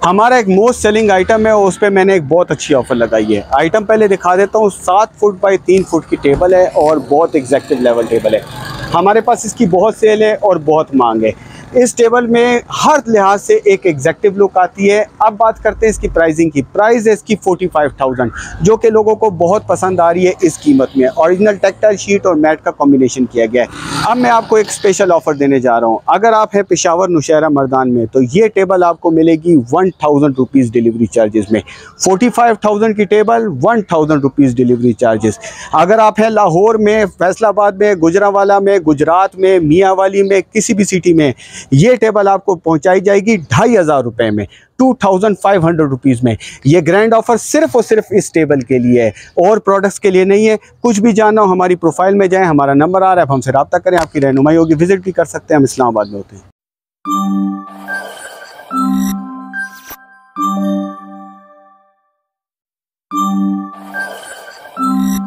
हमारा एक most selling item है और उस पर मैंने एक बहुत अच्छी ऑफ़र लगाई है। आइटम पहले दिखा देता हूँ। 7 फुट बाई 3 फुट की टेबल है और बहुत एग्जैक्टिव लेवल टेबल है। हमारे पास इसकी बहुत सेल है और बहुत मांग है। इस टेबल में हर लिहाज से एक एग्जैक्टिव लुक आती है। अब बात करते हैं इसकी प्राइसिंग की। प्राइस है इसकी 45,000, जो कि लोगों को बहुत पसंद आ रही है इस कीमत में। ओरिजिनल टेक्सटाइल शीट और मैट का कॉम्बिनेशन किया गया है। अब मैं आपको एक स्पेशल ऑफर देने जा रहा हूँ। अगर आप हैं पेशावर नौशहरा मर्दान में तो ये टेबल आपको मिलेगी 1000 रुपीज़ डिलीवरी चार्जेस में। 45,000 की टेबल, 1000 रुपीज़ डिलीवरी चार्जेस। अगर आप हैं लाहौर में, फैसलाबाद में, गुजरांवाला में, गुजरात में, मियांवाली में, किसी भी सिटी में, ये टेबल आपको पहुंचाई जाएगी 2500 रुपये में, 2500 रुपीज़ में। ये ग्रैंड ऑफर सिर्फ और सिर्फ इस टेबल के लिए है और प्रोडक्ट्स के लिए नहीं है। कुछ भी जानना हो हमारी प्रोफाइल में जाएं, हमारा नंबर आ रहा है, आप हमसे रब्ता करें, आपकी रहनुमाई होगी। विजिट भी कर सकते हैं, हम इस्लामाबाद में होते हैं।